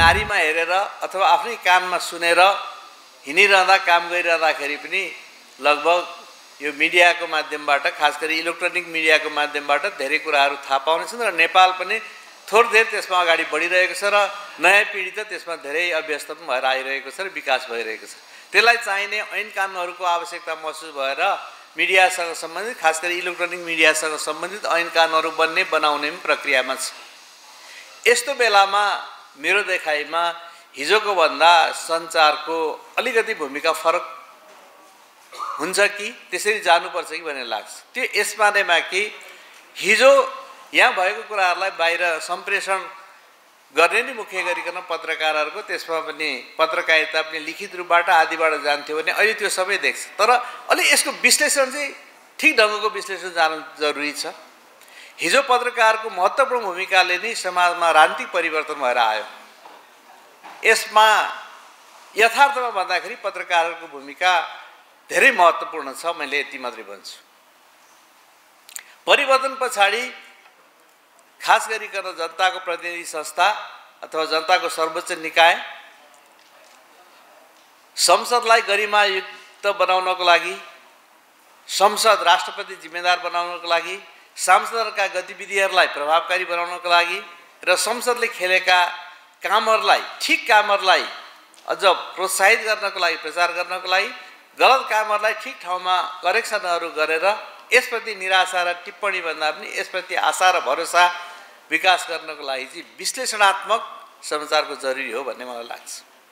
नारीमा हेरेर अथवा आफ्नै कानमा सुनेर हिँडिरहँदा काम गरिरहँदाखेरि पनि लगभग यो मिडियाको माध्यमबाट खास गरी इलेक्ट्रोनिक मिडियाको माध्यमबाट धेरै कुराहरू थाहा पाउनेछन् र नेपाल पनि थोर धेर त्यसमा अगाडि बढिरहेको छ र नयाँ पिँढी त त्यसमा धेरै अभ्यस्त पनि भएर आइरहेको छ र विकास भइरहेको छ। त्यसलाई चाहिने ऐन कानुनहरूको आवश्यकता महसुस भएर मिडियासँग सम्बन्धित खास गरी इलेक्ट्रोनिक मिडियासँग सम्बन्धित ऐन कानुनहरू बनाउने पनि प्रक्रियामा छ। यस्तो बेलामा मेरो देखाइमा हिजोको भन्दा सञ्चारको अलिकति भूमिका फरक हुन्छ कि त्यसरी जानुपर्छ कि भन्ने लाग्छ। त्यो यसमा कि हिजो यहाँ भएको कुराहरूलाई बाहिर सम्प्रेषण गर्ने नै मुख्य गरिकन पत्रकारहरूको त्यसमा पनि पत्रकारिता पनि लिखित रूपबाट आदिबाट जान्थ्यो भने अहिले त्यो सबै देख्छ। तर अलि यसको विश्लेषण चाहिँ ठिक ढङ्गको विश्लेषण जानु जरुरी छ। हिजो पत्रकारको महत्त्वपूर्ण भूमिकाले नै समाजमा राजनीतिक परिवर्तन भएर आयो। यसमा यथार्थमा भन्दाखेरि पत्रकारहरूको भूमिका धेरै महत्त्वपूर्ण छ। मैले यति मात्रै भन्छु। परिवर्तन पछाडि खास गरिकन जनताको प्रतिनिधि संस्था अथवा जनताको सर्वोच्च निकाय संसदलाई गरिमायुक्त बनाउनको लागि, संसद राष्ट्रपति जिम्मेदार बनाउनको लागि, सांसदहरूका गतिविधिहरूलाई प्रभावकारी बनाउनको लागि र संसदले खेलेका कामहरूलाई ठिक कामहरूलाई अझ प्रोत्साहित गर्नको लागि, प्रचार गर्नको लागि, गलत कामहरूलाई ठिक ठाउँमा करेक्सनहरू गरेर यसप्रति निराशा र टिप्पणी भन्दा पनि यसप्रति आशा र भरोसा विकास गर्नको लागि चाहिँ विश्लेषणात्मक समाचारको जरुरी हो भन्ने मलाई लाग्छ।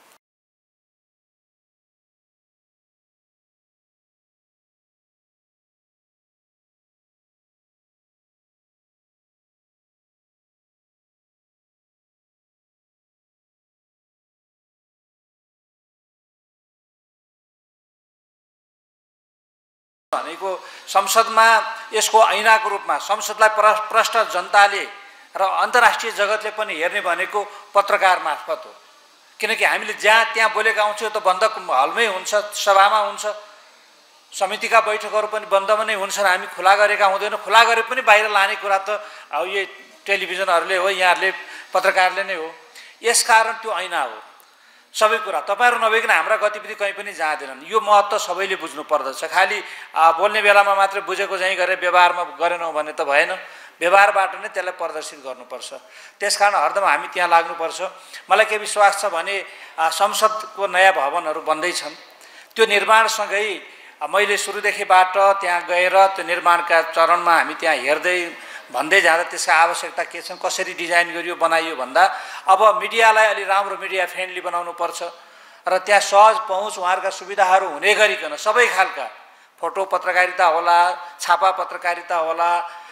भनेको संसदमा यसको ऐनाको रूपमा संसदलाई प्रष्ट जनताले र अन्तर्राष्ट्रिय जगतले पनि हेर्ने भनेको पत्रकार मार्फत हो। किनकि हामीले जहाँ त्यहाँ बोलेका आउँछौँ त बन्द हलमै हुन्छ, सभामा हुन्छ, समितिका बैठकहरू पनि बन्दमा नै हुन्छन्। हामी खुला गरेका हुँदैन। खुला गरे पनि बाहिर लाने कुरा त अब यो टेलिभिजनहरूले हो, यहाँहरूले पत्रकारले नै हो। यसकारण त्यो ऐना हो सबै कुरा। तपाईहरु नभइकन हाम्रा गतिविधि कहीँ पनि जाँदैनन्। यो महत्त्व सबैले बुझ्नु पर्दछ। खालि बोल्ने बेलामा मात्र बुझेको चाहिँ गरे व्यवहारमा गरेनौँ भने त भएन। व्यवहारबाट नै त्यसलाई प्रदर्शित गर्नुपर्छ। त्यसकारण हरदम हामी त्यहाँ लाग्नुपर्छ। मलाई के विश्वास छ भने संसदको नयाँ भवनहरू बन्दैछन्। त्यो निर्माणसँगै मैले सुरुदेखिबाट त्यहाँ गएर त्यो निर्माणका चरणमा हामी त्यहाँ हेर्दै भन्दै जाँदा त्यसका आवश्यकता के छन्, कसरी डिजाइन गरियो बनाइयो भन्दा अब मिडियालाई अलि राम्रो मिडिया फ्रेन्डली बनाउनु पर्छ र त्यहाँ सहज पहुँच उहाँहरूका सुविधाहरू हुने गरिकन सबै खालका फोटो पत्रकारिता होला, छापा पत्रकारिता होला,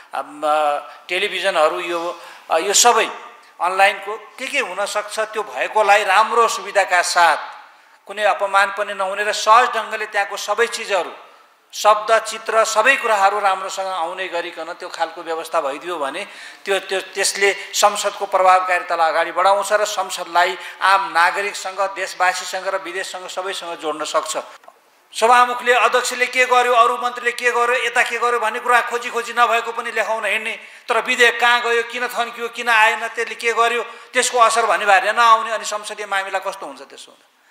टेलिभिजनहरू यो सबै अनलाइनको के हुन सक्छ त्यो भएकोलाई राम्रो सुविधाका साथ कुनै अपमान पनि नहुने र सहज ढङ्गले त्यहाँको सबै चिजहरू शब्द चित्र सबै कुराहरू राम्रोसँग आउने गरिकन त्यो खालको व्यवस्था भइदियो भने त्यसले संसदको प्रभावकारितालाई अगाडि बढाउँछ र संसदलाई आम नागरिकसँग, देशवासीसँग र विदेशसँग सबैसँग जोड्न सक्छ। सभामुखले अध्यक्षले के गर्यो, अरू मन्त्रीले के गर्यो, यता के गर्यो भन्ने कुरा खोजी नभएको पनि लेखाउन हिँड्ने, तर विधेयक कहाँ गयो, किन थन्कियो, किन आएन, त्यसले के गर्यो, त्यसको असर भन्ने बारे नआउने, अनि संसदीय मामिला कस्तो हुन्छ त्यसो हुँदा।